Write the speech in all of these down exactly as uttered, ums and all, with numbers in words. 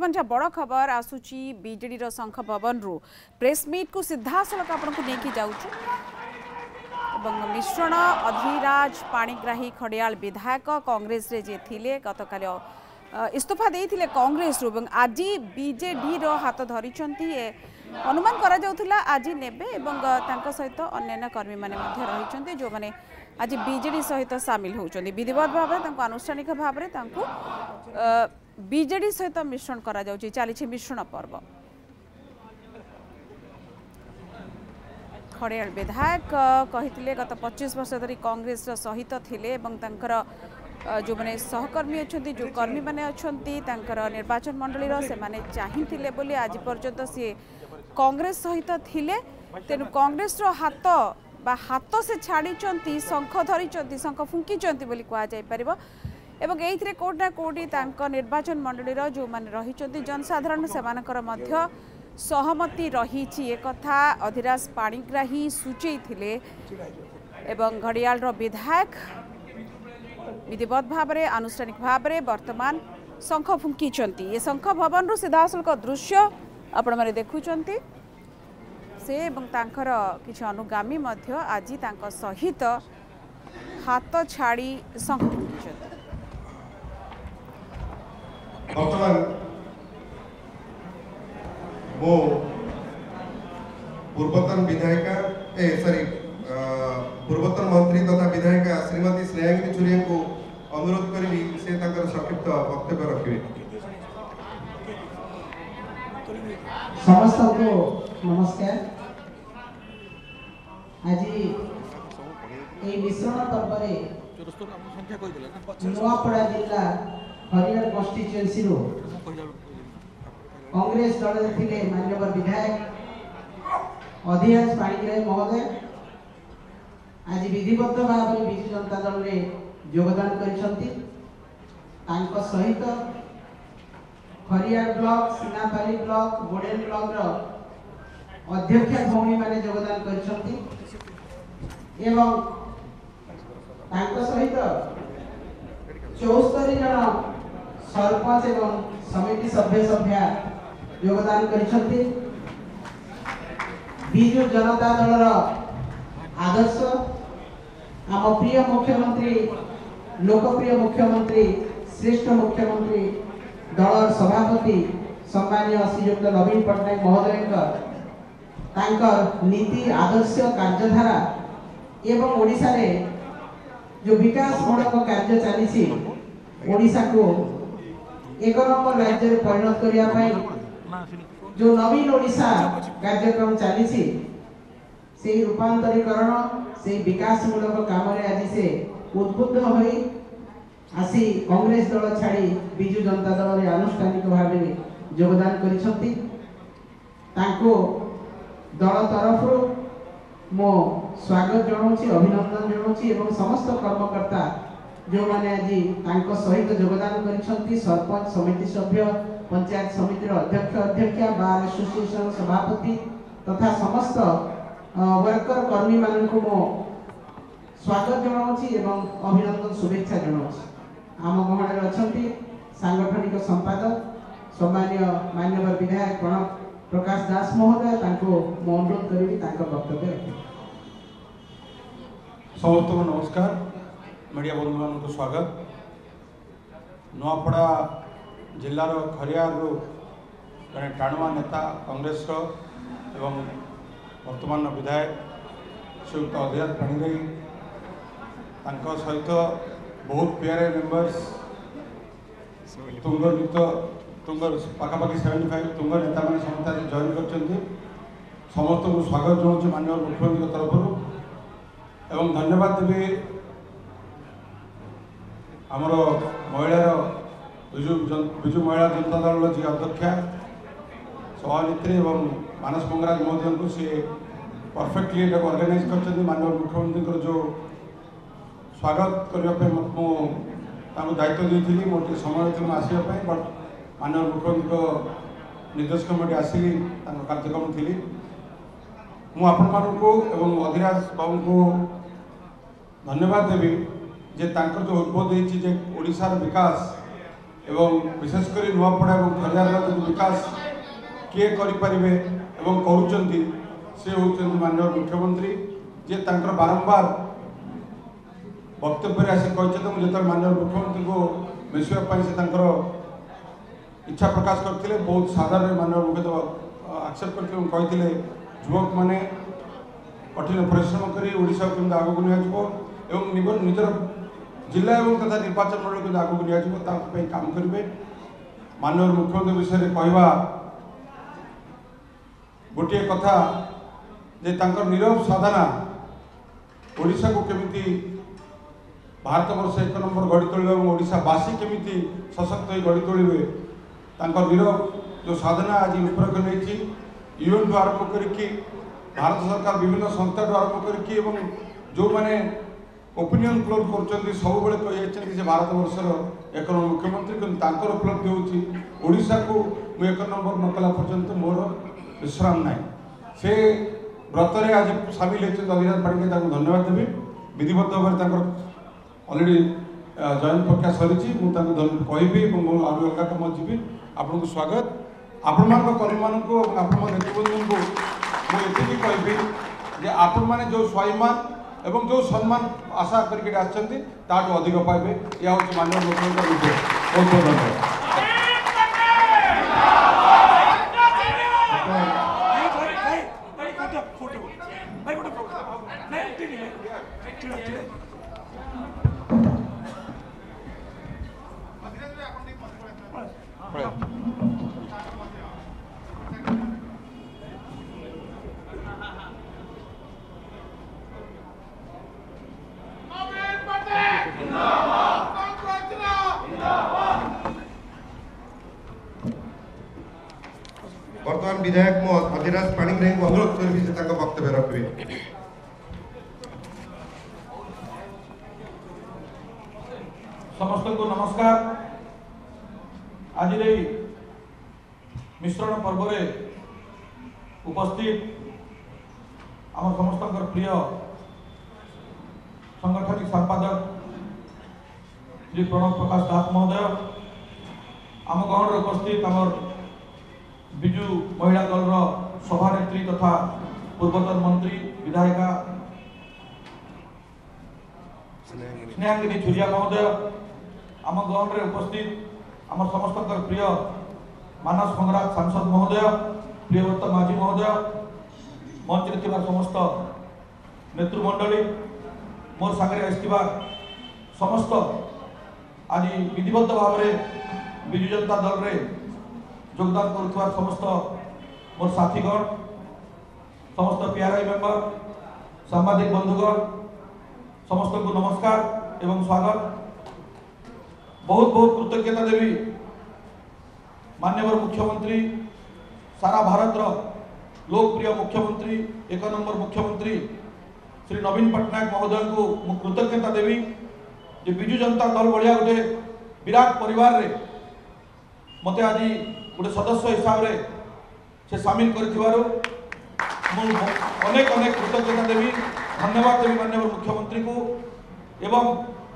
बड़ा बड़ खबर आसूची बीजेडी शंख भवन रु प्रेस मीट को सीधा सड़क आपको लेकिन जाऊँ मिश्रण अधिराज पाणिग्राही खड़ियाल विधायक कांग्रेस रे जे थिले गतकाल इस्तीफा देइथिले कांग्रेस रु आज बीजेडी रो हाथ धरी अनुमान करा जाउथिला आज नेबे एवं तांका सहित अन्य कर्मी माने मध्य रहिचंती जो माने आज बीजेडी सहित सामिल होउचंती विधिवत भाव तांको आनुष्ठानिक भाव रे तांको बीजेडी सहित मिश्रण करा जाउची चालीछि मिश्रण पर्व। खड़ियाल विधायक कहिथिले गत पच्चीस वर्ष धरी कांग्रेस सहित थिले एवं तांकर जो माने सहकर्मी अछंती जो कर्मी माने अछंती तांकर निर्वाचन मंडली से माने चाहिथिले बोली आज पर्यंत सी कांग्रेस सहित थिले तेनु कांग्रेस रो हाथ बा हाथ से छाड़ी शंख धरी शंख फुंकी बोली कह जाय परिबो एवं एइथरे कोटना कोटी तांको निर्वाचन मंडली रो जो माने रही जनसाधारण सेमानकर मध्य सहमति रही एक कथा अधिराज पाणिग्राही सूचई थिले एवं घड़ियाल रो विधायक विधिवत भाव में आनुष्ठानिक भाव में वर्तमान शंख फुंकी ये शंख भवन रु सीधासलख दृश्य आपण माने देखुचंती से एवं तांकर किछि अनुगामी मध्य आज तांको सहित हाथ छाड़ी शंख फुंकी वर्तमान मो पूर्वतन विधायिका ए सॉरी पूर्वतन मंत्री तथा विधायिका श्रीमती स्नेहांगिनी चुरिया को अनुरोध करी से तांकर संक्षिप्त वक्तव्य रखिबे। समस्त को नमस्कार। आज ए मिश्रण पर्व रे नुआपड़ा जिला हरियाणा कॉन्स्टिट्यूएंसी रो कांग्रेस दल थिले माननीय विधायक अधिराज पाणिग्राही महोदय आज विधिवत भाव में विजु जनता दल रे योगदान करिसंती तांको सहित Haryana block Sinapali block Boden block रो अध्यक्ष भौणी माने योगदान करिसंती एवं तांको सहित चौस्तरी जन सरपंच एवं समिति सभ्य सभ्या योगदान करिसंती बिजु जनता दल रो आदर्श आम प्रिय मुख्यमंत्री लोकप्रिय मुख्यमंत्री श्रेष्ठ मुख्यमंत्री दल सभापति सम्मानीय श्रीयुक्त नवीन पट्टनायक महोदय नीति आदर्श कार्यधारा एवं ओडिशा रे जो विकास मूलक कार्य चली ओडिशा को एक नंबर राज्य में परिणत करने जो नवीन ओडिशा कार्यक्रम चली से रूपांतरीकरण से विकास मूलक काम आज से उद्बुद्ध हो आसी कांग्रेस दल छाड़ी बिजु जनता दल रे आनुष्ठानिक भाव में योगदान करिसंती तांको दल तरफ मो स्वागत जनाऊँगी अभिनंदन जनाऊँगी एवं समस्त कर्मकर्ता जो माने आज तांको सहित योगदान करिसंती सरपंच समिति सभ्य पंचायत समिति अध्यक्ष अध्यक्षा बार एसोसिएशन सभापति तथा समस्त वर्कर कर्मी मानक मो स्वागत जनाऊँगी एवं अभिनंदन शुभेच्छा जनाऊँगी। आम गहण अच्छा सांगठनिक संपादक सम्मानीय माननीय विधायक प्रणव प्रकाश दास महोदय तांको मो अनुरोध करी वक्तव्य रखी। समस्त को नमस्कार। मीडिया बंधु मान को स्वागत। नुआपड़ा जिलार खरियार जड़े टाणुआ नेता कांग्रेस एवं वर्तमान विधायक श्रीयुक्त अधिराज पाणिग्राही तांको सहित बहुत प्यारे मेंबर्स तुंगर युक्त तुंगर पाखापाखि सेवेन्टी फाइव तुंगर नेता मैंने समस्त जॉइन कर समस्त को स्वागत जनाऊँ माननीय मुख्यमंत्री तरफ एवं धन्यवाद देवी आमर महिलार बिजु बिजु महिला जनता दल जी अध्यक्षा सभानेत्री एवं मानस मंगराज महोदय को सी परफेक्टली ऑर्गेनाइज कर माननीय मुख्यमंत्री जो स्वागत करने मुझे दायित्व दी मोटे समय थी आसवाई बट माननीय मुख्यमंत्री निर्देशक मैं आसिली कार्यक्रम थी मुझे अधिराज बाबू को धन्यवाद देवी जे तांकर जो उद्बोध होती ओडिशार विकास एवं विशेषकर नुआपड़ा और खलियार जो विकास किए करें एवं करुँच से होती माननीय मुख्यमंत्री जे तांकर बारंबार वक्तव्य आसी कहते जो माननीय मुख्यमंत्री को मिसापी से तांकर इच्छा प्रकाश करते बहुत साधारण माननीय मुख्यमंत्री एक्सेप्ट करते कहते युवक मैंने कठिन परिश्रम कर ओडिशा केमती आगक निजर निजर जिला और तथा निर्वाचन मंडल के आगक निया काम करेंगे। माननीय मुख्यमंत्री विषय कहवा गोटे कथा जे तांकर नीरव साधना ओडिशा को केमिति भारत वर्ष एक नंबर गढ़ी तोड़े और ओडिशावासी केमिति सशक्त गढ़ी तोड़े तांकर नीरव जो साधना आज उपरक नहीं यूएन ठू आरंभ करके भारत सरकार विभिन्न संस्था ठू आरंभ करके जो मैंने ओपिनियन पोल कर सब कही भारत वर्षर एक नंबर मुख्यमंत्री कि उपलब्धि होशा को मुझे एक नंबर न कला पर्यंत मोर विश्राम ना से व्रत में आज सामिल होती अभिराज पाणिग्राही धन्यवाद देवी विधिवत भाव अलरेडी जॉइन प्रक्रिया सरी मुझे कहि अलग कम जी आपन को स्वागत आपण मान कर्मी मान आप नेतृबंधु को मुझे कहि आपण मैंने जो स्वाभिमान एवं जो सम्मान आशा करके आछंती ताठू अधिक पाइबे या हूँ माननीय मुख्यमंत्री बहुत बहुत धन्यवाद। वर्तमान विधायक मो अभिराज पाणिग्राही को अनुरोध करी से वक्तव्य रखिए। समस्त को नमस्कार। आज मिश्रण पर्व उपस्थित आम समस्त प्रिय संगठनिक संपादक श्री प्रणव प्रकाश दास महोदय आम गहन उपस्थित आम विजु महिला दल सभानेत्री तथा पूर्वतन मंत्री विधायिका स्नेहांगिनी छुरिया महोदय आम गहन उपस्थित आम समस्त प्रिय मानस मंगराज सांसद महोदय प्रियव्रत माझी महोदय मंच में समस्त नेतृमंडली मोर सागर आसवा समस्त आज विधिबद्ध भाव में विजु जनता दल रे योगदान कर समस्त मोर साथीगण समस्त पीआरआई मेंबर सांबादिक बंधुगण समस्त को नमस्कार एवं स्वागत। बहुत बहुत कृतज्ञता देवी माननीय मुख्यमंत्री सारा भारत लोकप्रिय मुख्यमंत्री एक नंबर मुख्यमंत्री श्री नवीन पट्टनायक महोदय को मु कृतज्ञता देवी जे विजु जनता दल भाया गोटे विराट परिवार रे मते आज गोटे सदस्य हिसाब से से सामिल कर अनेक अनेक कृतज्ञता देवी धन्यवाद देवी माननीय मुख्यमंत्री को एवं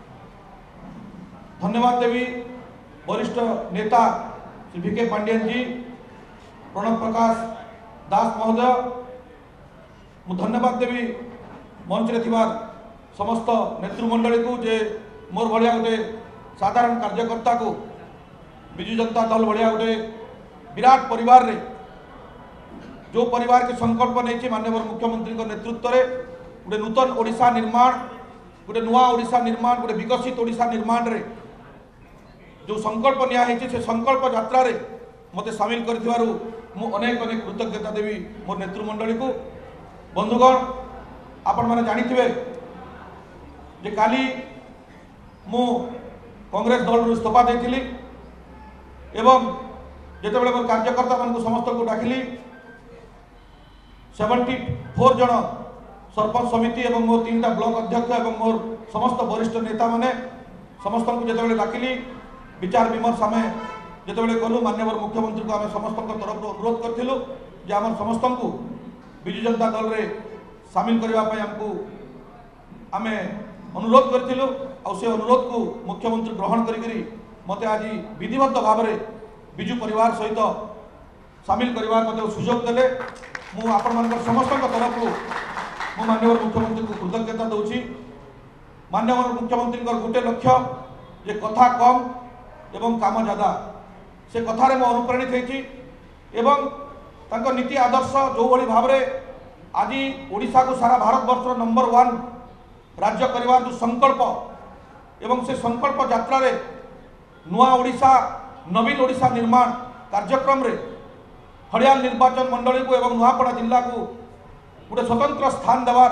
धन्यवाद देवी वरिष्ठ नेता श्री वीके पांडियन जी प्रणव प्रकाश दास महोदय मु धन्यवाद देवी मंच रे समस्त नेतृमंडली को जे मोर भाया गोटे साधारण कार्यकर्ता को विजु जनता दल भाया गोटे विराट परिवार रे जो परिवार के संकल्प नहीं माननीय मुख्यमंत्री नेतृत्व में गोटे नूतन ओडिशा निर्माण गोटे नुआ ओडिशा निर्माण गोटे विकसित ओडिशा निर्माण रे जो संकल्प निया से संकल्प यात्रा रे मते सामिल कर मु अनेक अनेक कृतज्ञता देवी मोर नेतृमंडली को। बंधुगण आपण मैंने जानी जे काली मु कांग्रेस दल इस्तीफा देती एवं जिते बड़े मोर कार्यकर्ता मान समस्त को डाकिली सेवेन्टी फोर जन सरपंच समिति एवं मोर तीन ब्लॉक अध्यक्ष एवं मोर समस्त वरिष्ठ नेता माने समस्त को जिते डाकिली विचार विमर्श आम जिते कलु माननीय मुख्यमंत्री को आम समस्त तरफ अनुरोध करूँ जे आम समस्त को विजु जनता दल रे सामिल करने आमको आम अनुरोध करूँ से अनुरोध को मुख्यमंत्री ग्रहण करी मते आज विधिवत भाव में विजु परिवार सहित सामिल करने मत सुजोग देले मु आपण मान समस्त तरफ मु माननीय मुख्यमंत्री को कृतज्ञता दूची। माननीय मुख्यमंत्री गोटे लक्ष्य जे कथा कम एवं काम ज्यादा से कथार मु अनुप्राणित होती एवं तांको नीति आदर्श जो भली भाव में आज ओडिशा को सारा भारत वर्ष नंबर वन राज्य करिवार जो संकल्प एवं से संकल्प यात्रा रे नुआ ओडिशा नवीन ओडिशा निर्माण कार्यक्रम रे हरियाणा निर्वाचन मंडली को एवं नुआपड़ा जिला को गोटे स्वतंत्र स्थान देवार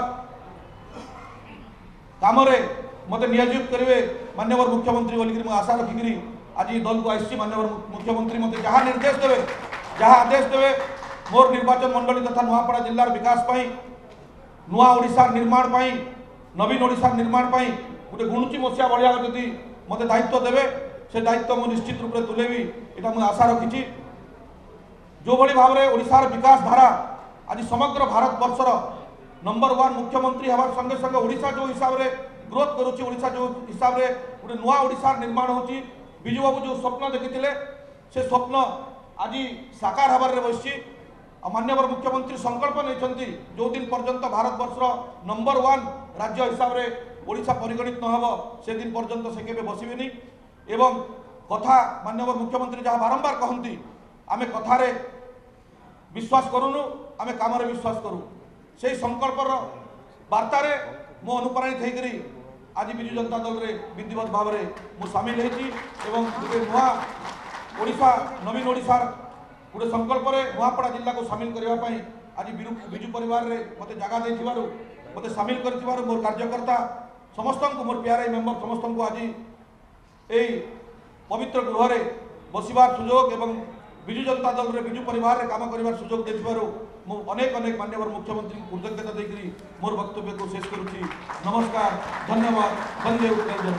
काम मत नियोजित करेंगे माननीय मुख्यमंत्री बोलिक आशा रखिकी आज दल को आसी माननीय मुख्यमंत्री मत जहाँ निर्देश देवे जहाँ आदेश देवे मोर निर्वाचन मंडली तथा नुआपड़ा जिलार विकास पाई नुआ ओडिशा निर्माण पाई नवीन ओडिशा निर्माण पाई गोटे गुणुची मसीहा भाया जदि मत दायित्व देवे से दायित्व मुझे निश्चित रूप से तुलेबी यहाँ मुझे आशा रखी जो भली भाव में ओडिशार विकास धारा आज समग्र भारत वर्षर नंबर वन मुख्यमंत्री हमार संगे संगे ओडिशा जो हिसाब से ग्रोथ करुच्ची ओडिशा जो हिसाब से गोटे नुआ ओडिशार निर्माण होची विजु बाबू जो स्वप्न देखी से स्वप्न आज साकार हबार बसी माननीय मुख्यमंत्री संकल्प नहीं जो दिन पर्यंत भारत वर्षर नंबर वन राज्य हिसाब से ओडिशा परिगणित न हो से दिन पर्यंत से केबे बसबेनी एवं कथा माननीय मुख्यमंत्री जहाँ बारंबार कहती आमे कथारे विश्वास करूनु आमे कामरे विश्वास करूँ से संकल्पर वार्तारे मो अनुप्राणित होकर आज विजु जनता दल रे विधिवत भाव में मुझे सामिल होती गोटे नुआ ओडिशा नवीन ओडिशार गोटे संकल्प नुआपड़ा जिला को सामिल करने आज विजु परिवार रे मते जगह देथिबारु मते सामिल करथिबारु मोर कार्यकर्ता समस्त को मोर प्यारे मेंबर समस्त को आज यही पवित्र गृह बसबार सुजोग एवं विजु जनता दल रे विजु परिवार रे काम करिवार सुजोग देथिबारु मु अनेक अनेक माननीय मुख्यमंत्री को कृतज्ञता देकरी मोर वक्तव्य को शेष करुछि। नमस्कार, धन्यवाद, वंदे उत्कल।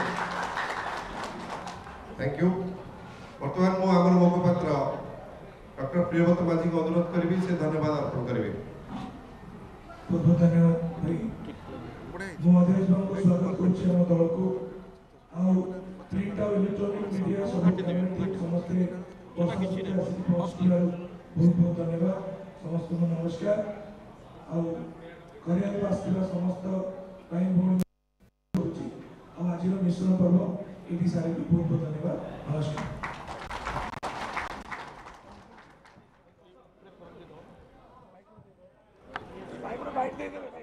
Thank you. वर्तमान मु आमर मुखपात्र डॉक्टर प्रियव्रत माझी को अनुरोध करी से धन्यवाद अर्पण करेंगे। बहुत बहुत धन्यवाद भाई मु आदेश को स्वागत करछि हम दल को आ प्रिंट और इलेक्ट्रॉनिक मीडिया सब कम्युनिटी समस्त बहुत बहुत धन्यवाद समस्त को नमस्कार आ करिया आसथिबा समस्त भाई भौणी होछि आ आज मिश्रण पर्व एटी सारे बहुत बहुत धन्यवाद। नमस्कार। बाइक दे देवे।